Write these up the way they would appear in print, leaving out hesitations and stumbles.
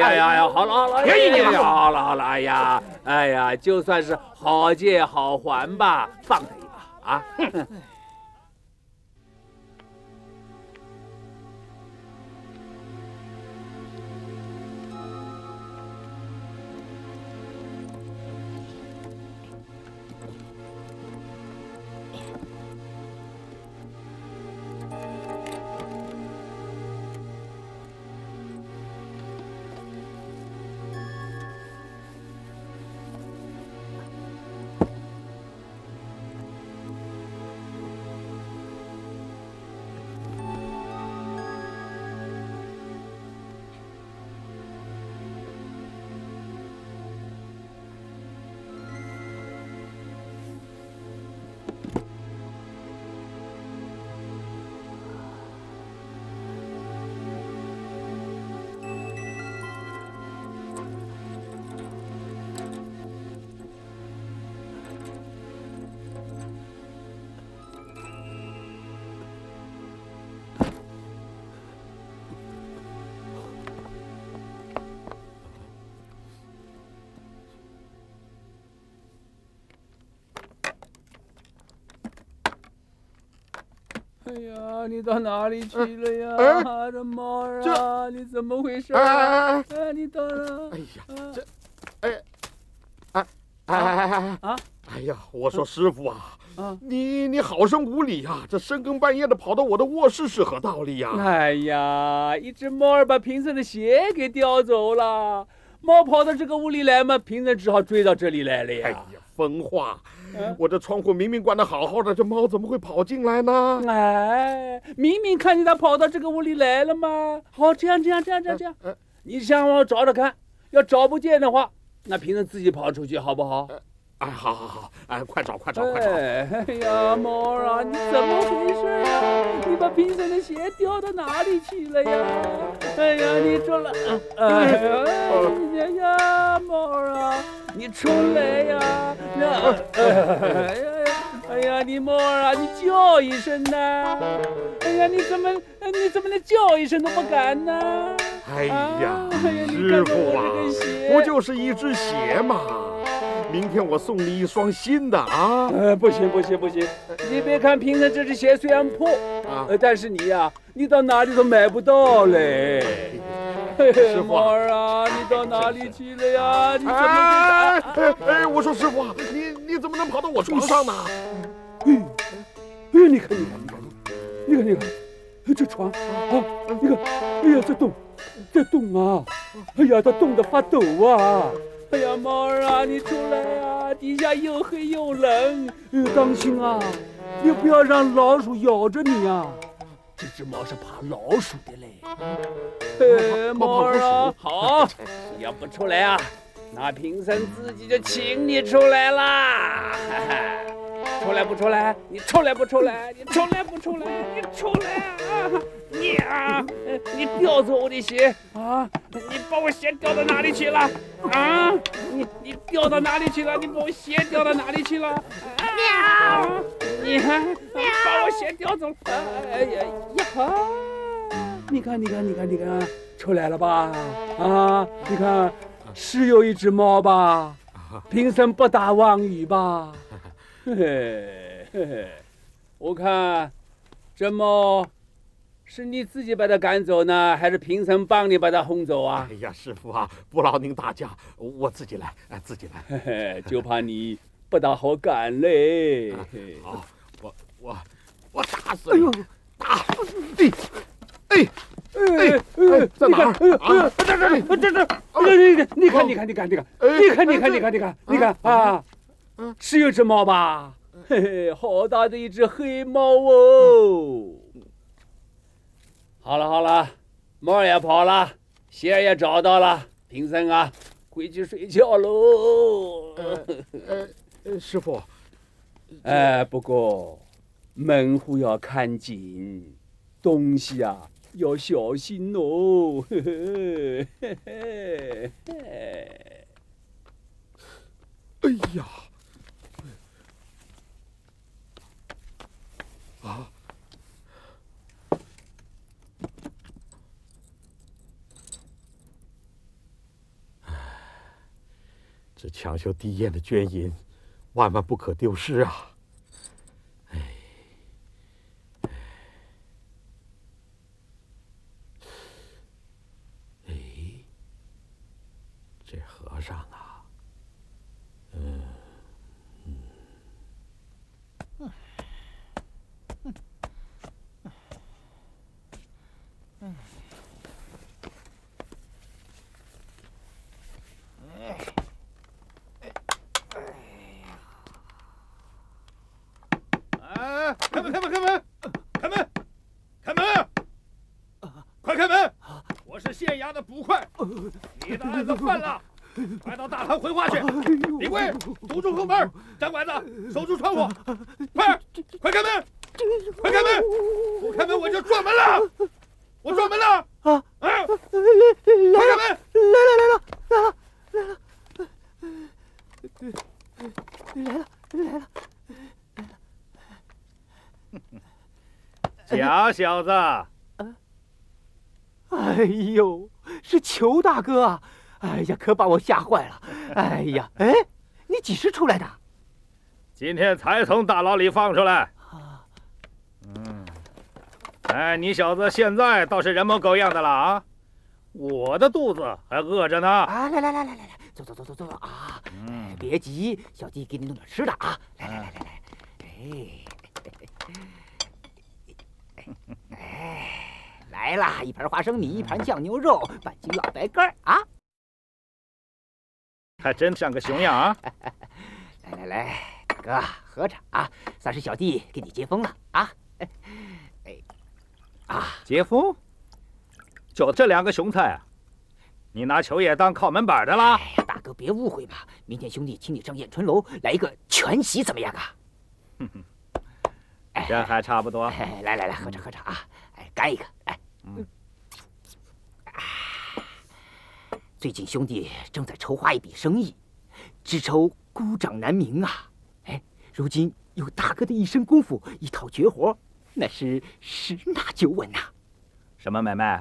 呀，好了好了， 便宜你了， 好了好了，哎呀，就算是好借好还吧，放他一马啊！哎呀，你到哪里去了呀，这猫儿啊，你怎么回事？你到哪？ 哎呀，哎呀，我说师傅啊，你好生无礼呀！这深更半夜的跑到我的卧室是何道理呀？ 哎呀，一只猫儿把贫僧的鞋给叼走了，猫跑到这个屋里来嘛，贫僧只好追到这里来了呀。 哎呀，疯话！我这窗户明明关得好好的，这猫怎么会跑进来呢？ 哎，明明看见它跑到这个屋里来了嘛。好，这样，你想我找找看，要找不见的话，那贫僧自己跑出去好不好？ 哎，好，哎，快找！ 哎呀，猫儿啊，你怎么回事呀？你把贫僧的鞋掉到哪里去了呀？哎呀，你出来！猫儿啊，你出来呀！哎呀，你猫儿啊，你叫一声呐！哎呀，你怎么连叫一声都不敢呢？ 哎呀，师傅啊，不就是一只鞋吗？明天我送你一双新的啊！ 不行，你别看贫僧这只鞋虽然破但是你到哪里都买不到嘞。 师傅， 猫儿啊，你到哪里去了呀？你怎么会我说师傅啊，你怎么能跑到我床上呢？ 你看，这床你看，哎呀，在动啊！哎呀，它动得发抖啊！哎呀，猫儿啊，你出来啊！底下又黑又冷，当心啊！你不要让老鼠咬着你啊！这只猫是怕老鼠的嘞。猫儿啊，好，要不出来啊，那贫僧自己就请你出来啦！出来不出来？你出来不出来？你出来不出来？你出来啊！你叼走我的鞋啊！你把我鞋叼到哪里去了？啊！你掉到哪里去了？你把我鞋掉到哪里去了？喵！你把我鞋叼走了！哎呀呀！你看，出来了吧？啊！你看，是有一只猫吧？贫僧不打妄语吧？嘿，我看这猫是你自己把它赶走呢，还是贫僧帮你把它轰走啊？ 哎呀，师傅啊，不劳您大驾，我自己来，自己来。 就怕你不大好赶嘞。 好，我打死你！打！在哪儿？这！你看啊！是有只猫吧？嘿嘿，好大的一只黑猫哦！好了，猫也跑了，鞋也找到了，贫僧啊，回去睡觉喽。 师傅， 不过门户要看紧，东西啊要小心哦。 哎呀！啊！ 这强修地堰的捐银，万万不可丢失啊！这和尚啊， 开门！快开门！我是县衙的捕快，你的案子犯了，快到大堂回话去。李贵，堵住后门；张管子，守住窗户。快开门！快开门！不开门我就撞门了！我撞门了！快开门！ 来了！ 假小子！ 哎呦，是裘大哥啊！哎呀，可把我吓坏了！哎呀，哎，你几时出来的？ 今天才从大牢里放出来。哎，你小子现在倒是人模狗样的了啊！我的肚子还饿着呢。 啊，来，走啊！别急，小弟给你弄点吃的啊！来，来啦！一盘花生米，一盘酱牛肉，半斤老白干啊！ 还真像个熊样啊！ 来，大哥喝着啊，算是小弟给你接风了啊！ 接风？就这2个熊菜啊？你拿裘爷当靠门板的啦？ 哎呀，大哥别误会嘛，明天兄弟请你上雁春楼来一个全席，怎么样啊？ 这还差不多。 来，喝着啊！哎，干一个，来。最近兄弟正在筹划一笔生意，只愁孤掌难鸣啊！哎，如今有大哥的一身功夫，一套绝活，那是十拿9稳呐。 什么买卖？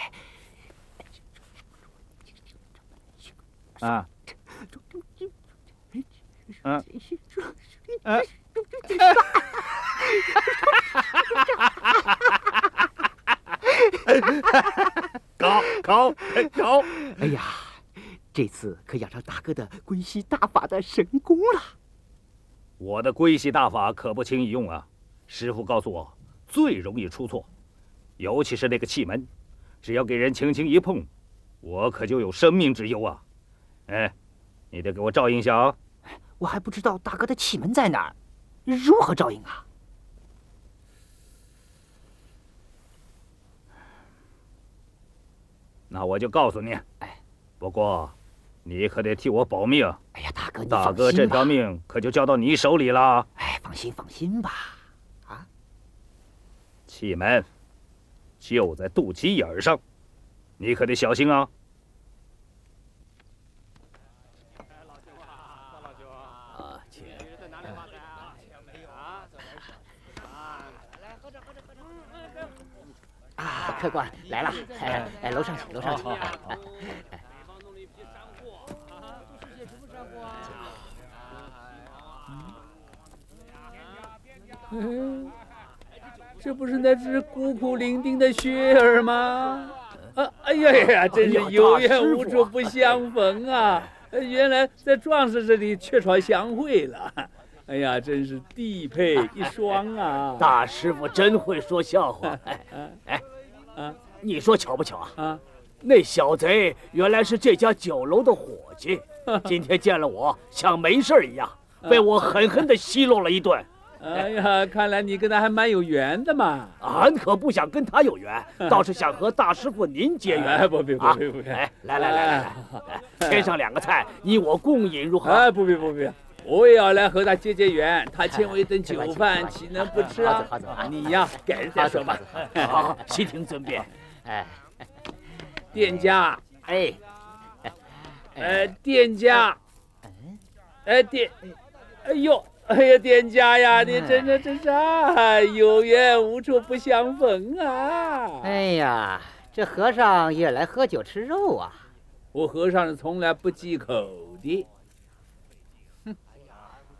搞！ 哎呀，这次可养上大哥的龟息大法的神功了。 我的龟息大法可不轻易用啊！师傅告诉我，最容易出错，尤其是那个气门，只要给人轻轻一碰，我可就有生命之忧啊！哎，你得给我照应下啊！ 我还不知道大哥的气门在哪儿，如何照应啊？ 那我就告诉你，不过你可得替我保命。 哎呀，大哥，你大哥这条命可就交到你手里了。 哎，放心吧。 气门就在肚脐眼上，你可得小心啊。 客官来了，楼上请。 这不是那只孤苦伶仃的雪儿吗？哎呀，真是有缘无处不相逢啊！原来在壮士这里鹊床相会了。哎呀，真是地配一双啊！ 大师傅真会说笑话。你说巧不巧啊？那小贼原来是这家酒楼的伙计，今天见了我像没事一样，被我狠狠地奚落了一顿。 哎呀，看来你跟他还蛮有缘的嘛。 俺可不想跟他有缘，倒是想和大师傅您结缘。 不必。 来，添上2个菜，你我共饮如何？ 不必，我也要来和他结缘。他请我一顿酒饭，岂能不吃啊？你呀，改日再说吧。 好，悉听尊便。 店家，店家，店家呀，你真是有缘无处不相逢啊！ 哎呀，这和尚也来喝酒吃肉啊？ 我和尚是从来不忌口的。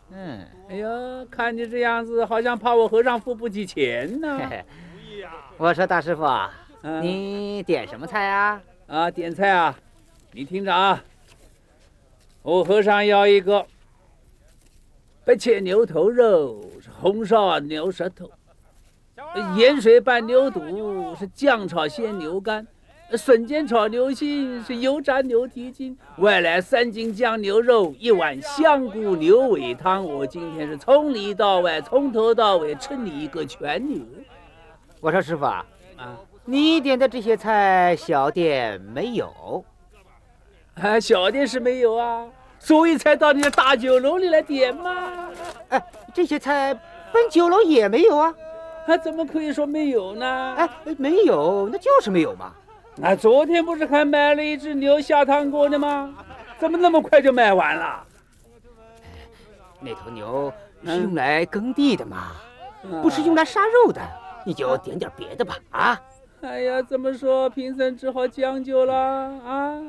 哎呀，看你这样子，好像怕我和尚付不起钱呢。 我说大师傅啊，你点什么菜啊？ 啊，点菜啊，你听着啊，我和尚要一个白切牛头肉，是红烧牛舌头，盐水拌牛肚，是酱炒鲜牛肝，笋尖炒牛心，是油炸牛蹄筋，外来3斤酱牛肉，1碗香菇牛尾汤。我今天是从里到外，从头到尾吃你一个全牛。 我说师傅啊，你点的这些菜小店没有？ 小店是没有啊，所以才到你的大酒楼里来点嘛。 哎，这些菜本酒楼也没有啊。 怎么可以说没有呢？ 没有，那就是没有嘛。 昨天不是还买了一只牛下汤锅的吗？怎么那么快就卖完了？ 那头牛是用来耕地的嘛，不是用来杀肉的。你就点点别的吧，啊！ 哎呀，这么说贫僧只好将就了啊！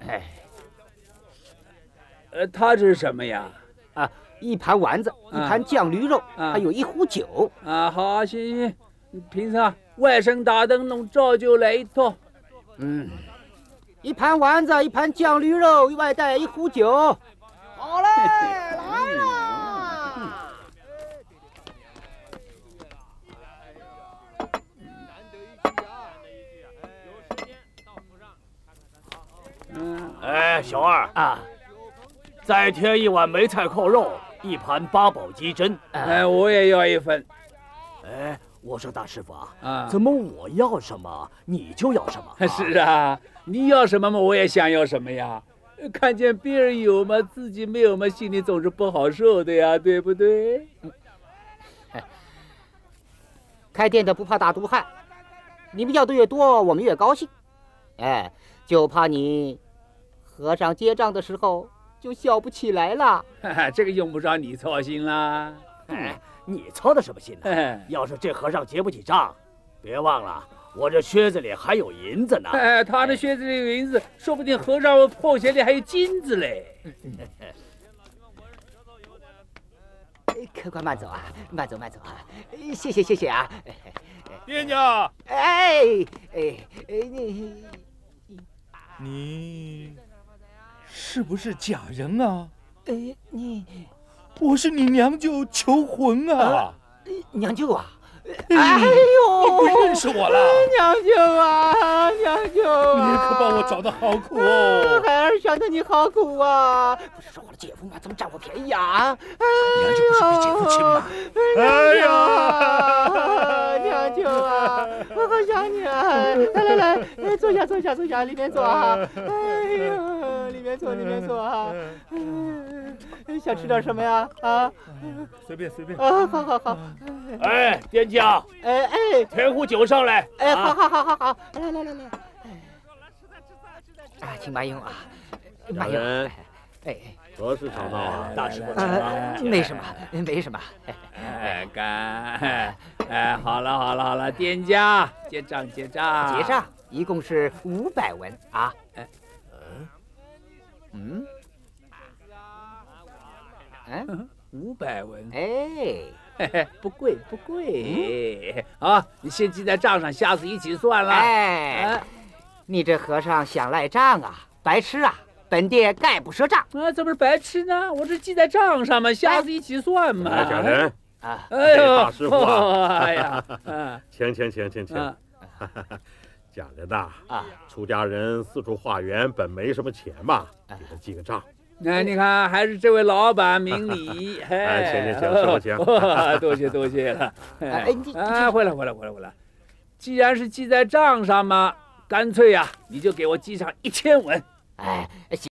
他这是什么呀？ 一盘丸子，一盘酱驴肉，还有1壶酒。 好，行，贫僧外甥打灯笼，照旧来一套。 一盘丸子，一盘酱驴肉，外带1壶酒。好嘞，来了。 小二啊，再添1碗梅菜扣肉，1盘八宝鸡胗。 我也要1份。 我说大师傅啊，怎么我要什么你就要什么？ 是啊，你要什么嘛，我也想要什么呀。看见别人有嘛，自己没有嘛，心里总是不好受的呀，对不对？ 开店的不怕大肚汉，你们要的越多，我们越高兴。就怕你和尚结账的时候就笑不起来了。 这个用不着你操心啦。 你操的什么心呢？要是这和尚结不起账，别忘了我这靴子里还有银子呢。 他的靴子里有银子，说不定和尚破鞋里还有金子嘞。 客官慢走啊，慢走啊，谢谢啊。 店家， 你是不是假人啊？ 我是你娘舅求魂啊！ 娘舅啊！ 哎呦，你不认识我了？ 娘舅啊，娘舅啊！ 你可把我找得好苦哦！ 孩儿想着你好苦啊！不是说好了姐夫吗？怎么占我便宜啊？ 娘舅不是比姐夫亲吗？ 哎呀，娘舅啊，我好想你啊！来，坐下，里面坐啊！哎呀，里面坐啊！想吃点什么呀？ 随便。 好。 店家，添壶酒上来。 好，来。请慢用啊，慢用。 何事吵闹啊？ 大师傅， 没什么。 干。好了，店家结账， 一共是500文啊。 500文。不贵。你先记在账上，下次一起算了。 你这和尚想赖账啊？白痴啊！本店概不赊账。 怎么是白痴呢？我这记在账上嘛，下次一起算嘛。 假人大师傅啊！ 请。假人呐，出家人四处化缘，本没什么钱嘛，给他记个账。 你看，还是这位老板明理。 请，师傅请。 多谢了。回来。既然是记在账上嘛，干脆呀，你就给我记上1000文。